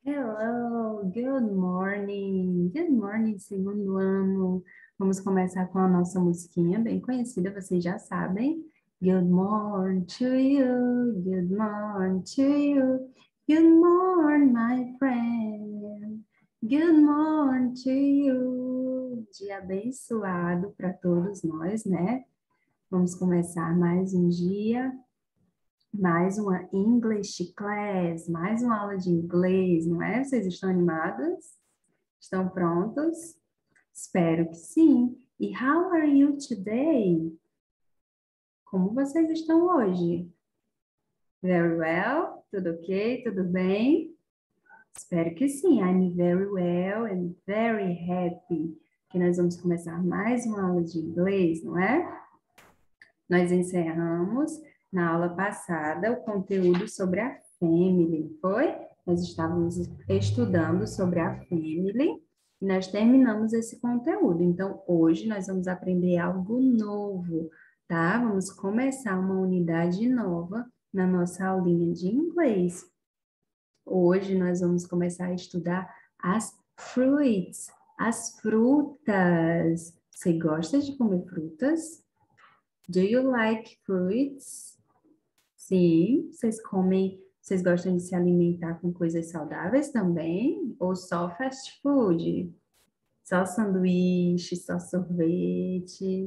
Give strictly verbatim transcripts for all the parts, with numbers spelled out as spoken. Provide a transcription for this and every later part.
Hello, good morning. Good morning, segundo ano. Vamos começar com a nossa musiquinha bem conhecida, vocês já sabem. Good morning to you, good morning to you, good morning, my friend. Good morning to you. Dia abençoado para todos nós, né? Vamos começar mais um dia. Mais uma English class, mais uma aula de inglês, não é? Vocês estão animados? Estão prontos? Espero que sim. E how are you today? Como vocês estão hoje? Very well? Tudo ok? Tudo bem? Espero que sim. I'm very well and very happy que nós vamos começar mais uma aula de inglês, não é? Nós encerramos na aula passada o conteúdo sobre a family, foi? Nós estávamos estudando sobre a family e nós terminamos esse conteúdo. Então, hoje nós vamos aprender algo novo, tá? Vamos começar uma unidade nova na nossa aulinha de inglês. Hoje nós vamos começar a estudar as fruits, as frutas. Você gosta de comer frutas? Do you like fruits? Sim, vocês comem, vocês gostam de se alimentar com coisas saudáveis também? Ou só fast food? Só sanduíche, só sorvete?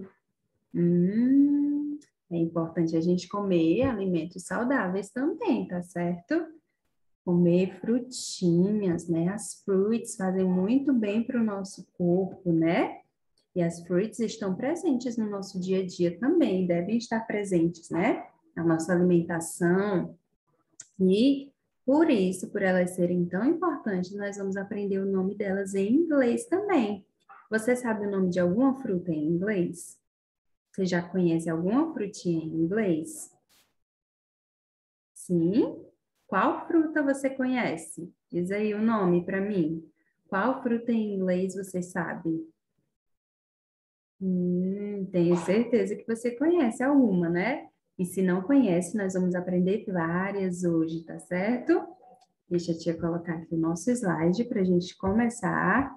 Hum, é importante a gente comer alimentos saudáveis também, tá certo? Comer frutinhas, né? As fruits fazem muito bem para o nosso corpo, né? E as fruits estão presentes no nosso dia a dia também, devem estar presentes, né? Na nossa alimentação. E por isso, por elas serem tão importantes, nós vamos aprender o nome delas em inglês também. Você sabe o nome de alguma fruta em inglês? Você já conhece alguma frutinha em inglês? Sim? Qual fruta você conhece? Diz aí o nome para mim. Qual fruta em inglês você sabe? Hum, tenho certeza que você conhece alguma, né? E se não conhece, nós vamos aprender várias hoje, tá certo? Deixa a tia colocar aqui o nosso slide para a gente começar.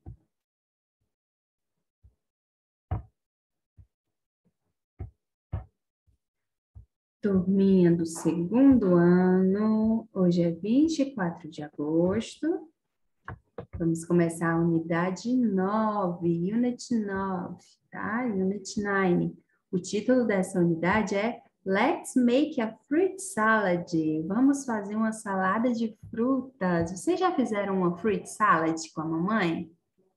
Turminha do segundo ano, hoje é vinte e quatro de agosto. Vamos começar a unidade nove, Unit nove, tá? Unit nove. O título dessa unidade é Let's make a fruit salad. Vamos fazer uma salada de frutas. Vocês já fizeram uma fruit salad com a mamãe?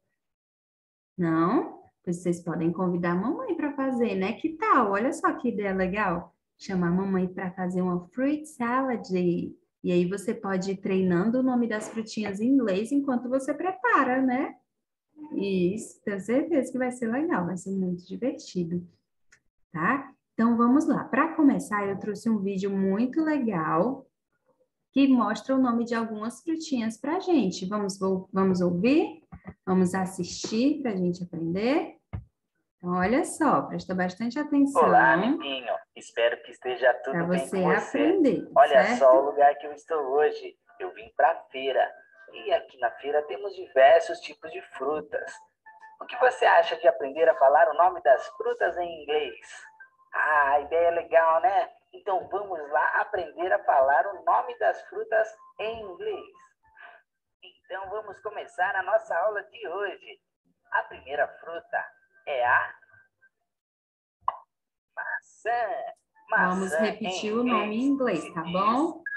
Não? Pois vocês podem convidar a mamãe para fazer, né? Que tal? Olha só que ideia legal. Chamar a mamãe para fazer uma fruit salad. E aí você pode ir treinando o nome das frutinhas em inglês enquanto você prepara, né? Isso, tenho certeza que vai ser legal, vai ser muito divertido, tá? Então vamos lá. Para começar, eu trouxe um vídeo muito legal que mostra o nome de algumas frutinhas para a gente. Vamos, vamos ouvir? Vamos assistir para a gente aprender? Então, olha só, presta bastante atenção. Olá, amiguinho. Espero que esteja tudo bem você com você. Aprender, Olha certo? só o lugar que eu estou hoje. Eu vim para a feira. E aqui na feira temos diversos tipos de frutas. O que você acha de aprender a falar o nome das frutas em inglês? Ah, a ideia é legal, né? Então vamos lá aprender a falar o nome das frutas em inglês. Então vamos começar a nossa aula de hoje. A primeira fruta é a maçã. Vamos Maçã repetir em o nome em inglês inglês, tá se bom? diz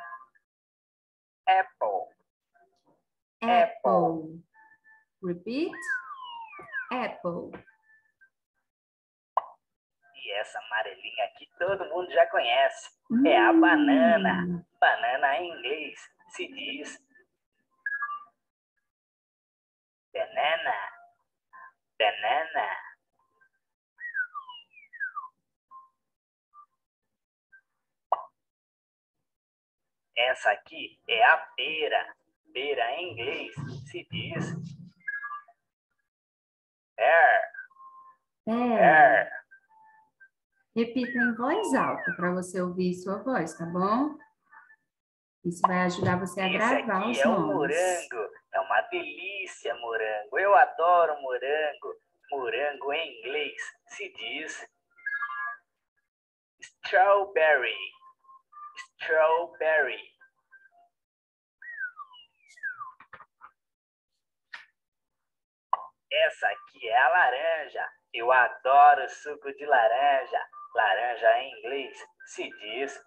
apple. Apple. Apple. Repeat. Apple. E essa amarelinha aqui todo mundo já conhece. Hum. É a banana. Banana em inglês se diz banana. Banana. Essa aqui é a pera. Pera em inglês se diz pear. Pear. Repita em voz alta para você ouvir sua voz, tá bom? Isso vai ajudar você a Esse gravar aqui os é o nomes. morango. É uma delícia, morango. Eu adoro morango. Morango em inglês se diz strawberry. Strawberry. Essa aqui é a laranja. Eu adoro suco de laranja. Laranja em inglês se diz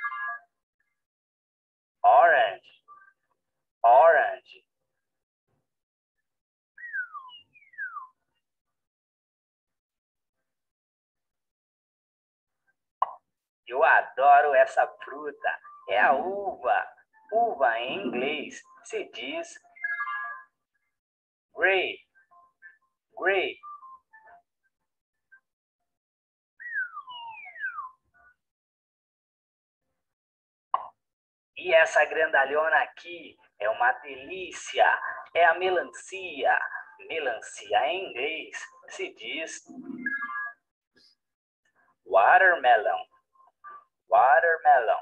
orange. Orange. Eu adoro essa fruta. É a uva. Uva em inglês se diz grape. Grape. E essa grandalhona aqui é uma delícia. É a melancia. Melancia em inglês se diz watermelon. Watermelon.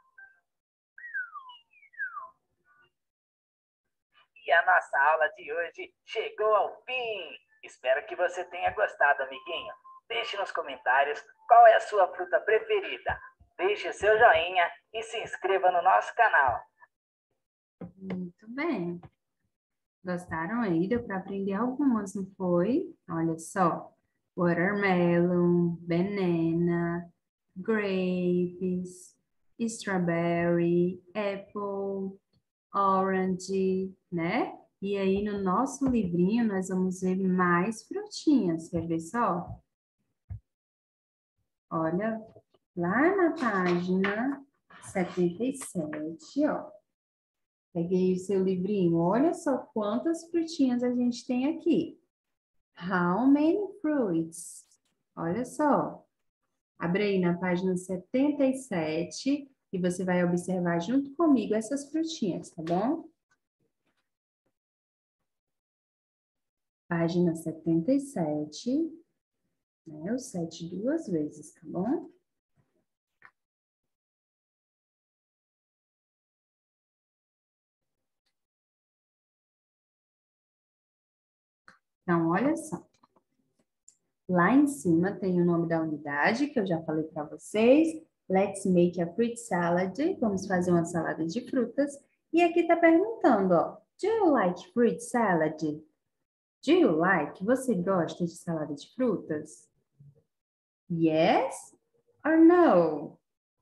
E a nossa aula de hoje chegou ao fim. Espero que você tenha gostado, amiguinho. Deixe nos comentários qual é a sua fruta preferida. Deixe o seu joinha e se inscreva no nosso canal. Muito bem. Gostaram aí? Deu para aprender algumas, não foi? Olha só. Watermelon, banana, grapes, strawberry, apple, orange, né? E aí no nosso livrinho nós vamos ver mais frutinhas. Quer ver só? Olha, lá na página setenta e sete, ó. Peguei o seu livrinho. Olha só quantas frutinhas a gente tem aqui. How many fruits? Olha só. Abre aí na página setenta e sete e você vai observar junto comigo essas frutinhas, tá bom? Página setenta e sete, né? O sete duas vezes, tá bom? Então, olha só. Lá em cima tem o nome da unidade, que eu já falei para vocês. Let's make a fruit salad. Vamos fazer uma salada de frutas. E aqui tá perguntando, ó. Do you like fruit salad? Do you like? Você gosta de salada de frutas? Yes or no?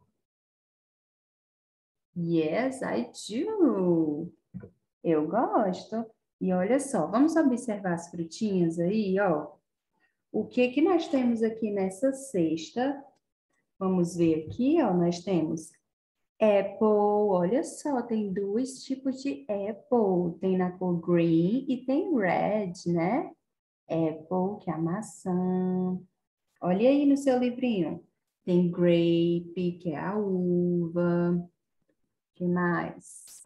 Yes, I do. Eu gosto. E olha só, vamos observar as frutinhas aí, ó. O que que nós temos aqui nessa cesta? Vamos ver aqui, ó, nós temos apple, olha só, tem dois tipos de apple, tem na cor green e tem red, né? Apple, que é a maçã. Olha aí no seu livrinho. Tem grape, que é a uva. Que mais?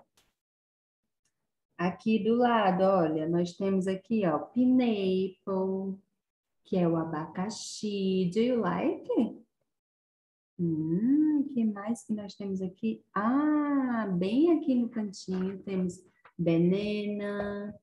Aqui do lado, olha, nós temos aqui, ó, pineapple, que é o abacaxi. Do you like? Hum, que mais que nós temos aqui? Ah, bem aqui no cantinho temos banana,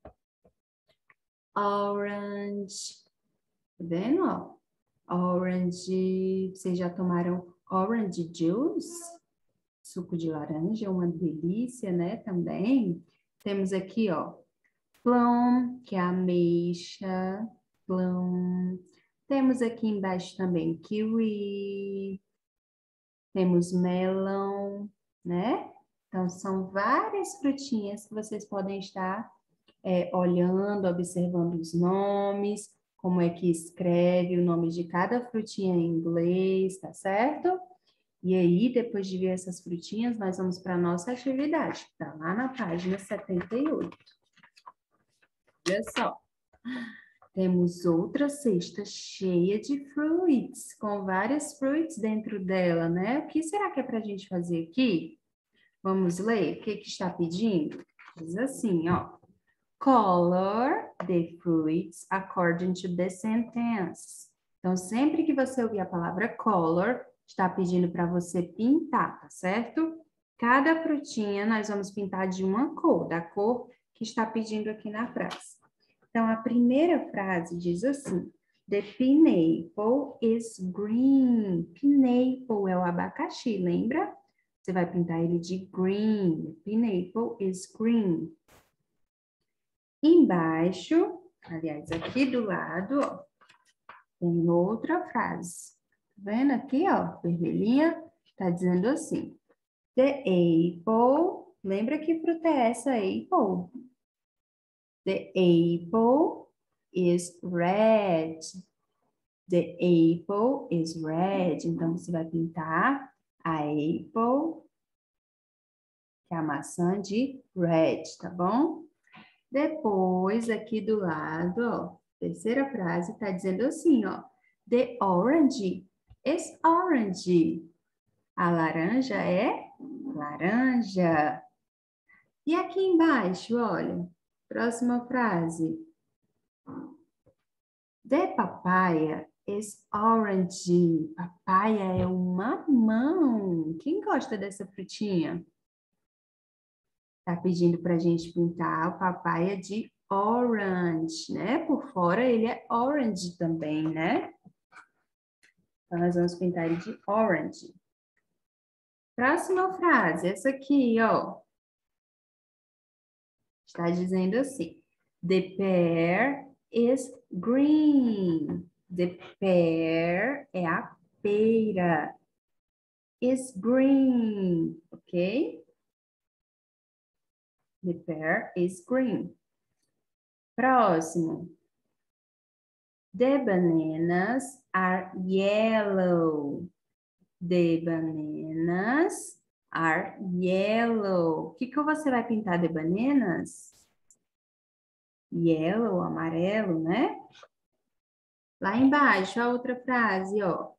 orange. Tá vendo, ó? Orange. Vocês já tomaram orange juice? Suco de laranja, uma delícia, né? Também. Temos aqui, ó, plum, que é a ameixa. Plum. Temos aqui embaixo também kiwi. Temos melão, né? Então, são várias frutinhas que vocês podem estar é, olhando, observando os nomes, como é que escreve o nome de cada frutinha em inglês, tá certo? E aí, depois de ver essas frutinhas, nós vamos para a nossa atividade, que tá lá na página setenta e oito. Olha só. Temos outra cesta cheia de fruits, com várias fruits dentro dela, né? O que será que é para a gente fazer aqui? Vamos ler? O que que está pedindo? Diz assim, ó. Color the fruits according to the sentence. Então, sempre que você ouvir a palavra color, está pedindo para você pintar, tá certo? Cada frutinha nós vamos pintar de uma cor, da cor que está pedindo aqui na frase. Então, a primeira frase diz assim: The pineapple is green. Pineapple é o abacaxi, lembra? Você vai pintar ele de green. The pineapple is green. Embaixo, aliás, aqui do lado, ó, tem outra frase. Tá vendo aqui, ó, vermelhinha? Tá dizendo assim: The apple, lembra que fruta é essa? Apple. The apple is red. The apple is red. Então, você vai pintar a apple, que é a maçã, de red, tá bom? Depois, aqui do lado, ó, terceira frase, tá dizendo assim, ó. The orange is orange. A laranja é laranja. E aqui embaixo, olha, próxima frase. The papaya is orange. Papaya é um mamão. Quem gosta dessa frutinha? Tá pedindo pra gente pintar o papaya de orange, né? Por fora ele é orange também, né? Então, nós vamos pintar ele de orange. Próxima frase, essa aqui, ó. Está dizendo assim: The pear is green. The pear é a pera. Is green, ok? The pear is green. Próximo. The bananas are yellow. The bananas are yellow. O que que você vai pintar de bananas? Yellow, amarelo, né? Lá embaixo, a outra frase, ó.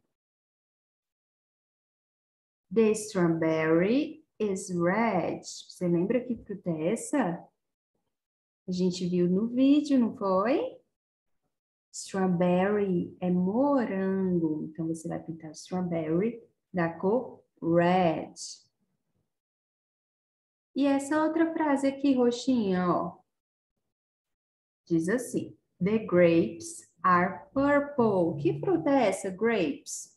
The strawberry is red. Você lembra que fruta é essa? A gente viu no vídeo, não foi? Strawberry é morango. Então, você vai pintar strawberry da cor red. E essa outra frase aqui, roxinha, ó. Diz assim: The grapes are purple. Que fruta é essa, grapes?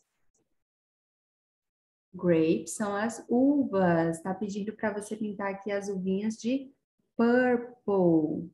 Grapes são as uvas. Está pedindo para você pintar aqui as uvinhas de purple.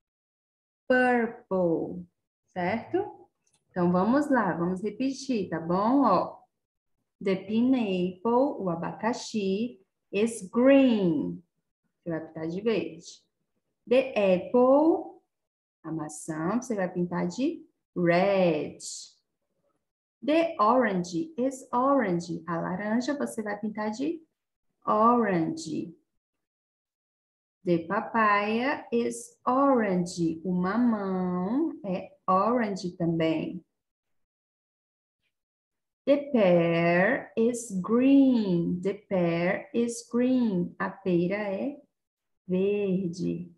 Purple, certo? Então, vamos lá, vamos repetir, tá bom? Ó, the pineapple, o abacaxi, is green. Você vai pintar de verde. The apple, a maçã, você vai pintar de red. The orange is orange. A laranja você vai pintar de orange. The papaya is orange. O mamão é orange também. The pear is green. The pear is green. A pera é verde.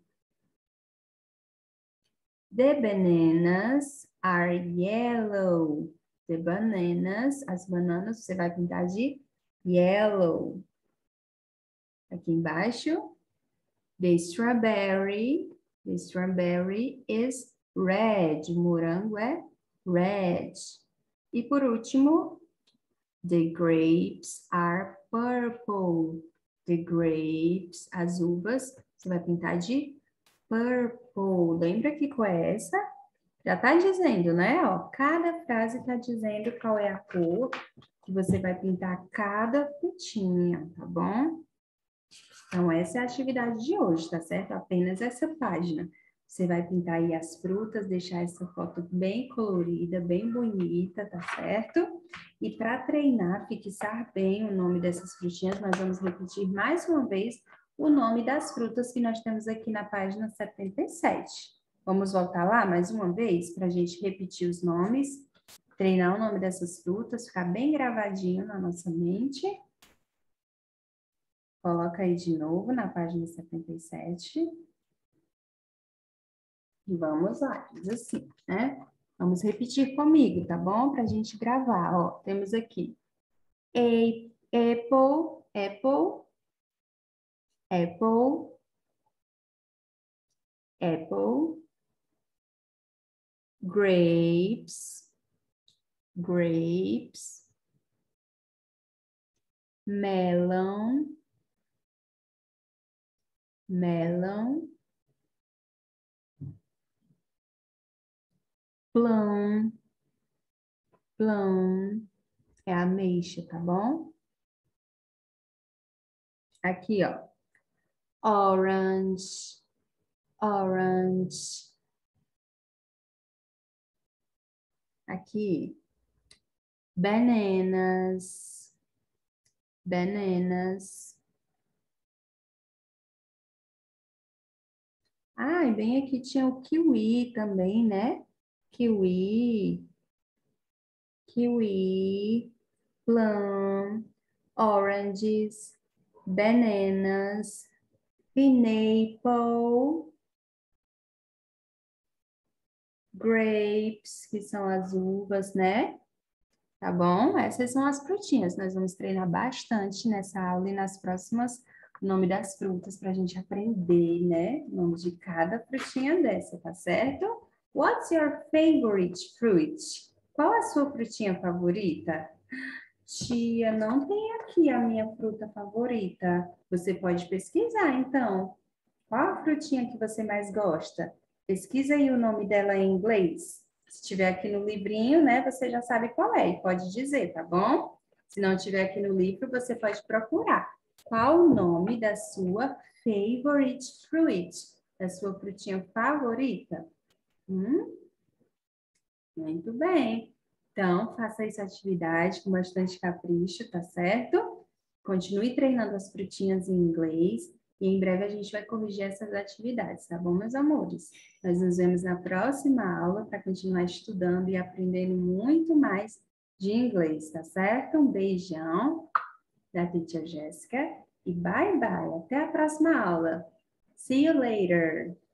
The bananas are yellow. The bananas, as bananas você vai pintar de yellow. Aqui embaixo. The strawberry, the strawberry is red. O morango é red. E por último, the grapes are purple. The grapes, as uvas, você vai pintar de purple. Lembra que cor é essa? Já tá dizendo, né? Ó, cada frase tá dizendo qual é a cor que você vai pintar cada frutinha, tá bom? Então, essa é a atividade de hoje, tá certo? Apenas essa página. Você vai pintar aí as frutas, deixar essa foto bem colorida, bem bonita, tá certo? E para treinar, fixar bem o nome dessas frutinhas, nós vamos repetir mais uma vez o nome das frutas que nós temos aqui na página setenta e sete. Vamos voltar lá mais uma vez para a gente repetir os nomes, treinar o nome dessas frutas, ficar bem gravadinho na nossa mente. Coloca aí de novo na página setenta e sete. E vamos lá, diz assim, né? Vamos repetir comigo, tá bom? Para a gente gravar, ó. Temos aqui apple, apple, Apple, apple, grapes, grapes, melon, melon, plum, plum, é ameixa, tá bom? Aqui, ó, orange, orange. Aqui, bananas, bananas. Ah, e bem aqui tinha o kiwi também, né? Kiwi, kiwi, plum, oranges, bananas, pineapple, grapes, que são as uvas, né? Tá bom? Essas são as frutinhas. Nós vamos treinar bastante nessa aula e nas próximas o nome das frutas para a gente aprender, né? O nome de cada frutinha dessa, tá certo? What's your favorite fruit? Qual a sua frutinha favorita? Tia, não tem aqui a minha fruta favorita. Você pode pesquisar, então. Qual a frutinha que você mais gosta? Pesquisa aí o nome dela em inglês. Se tiver aqui no livrinho, né, você já sabe qual é e pode dizer, tá bom? Se não tiver aqui no livro, você pode procurar. Qual o nome da sua favorite fruit? Da sua frutinha favorita? Hum? Muito bem. Então, faça essa atividade com bastante capricho, tá certo? Continue treinando as frutinhas em inglês e em breve a gente vai corrigir essas atividades, tá bom, meus amores? Nós nos vemos na próxima aula para continuar estudando e aprendendo muito mais de inglês, tá certo? Um beijão da Teacher Jéssica e bye bye. Até a próxima aula. See you later.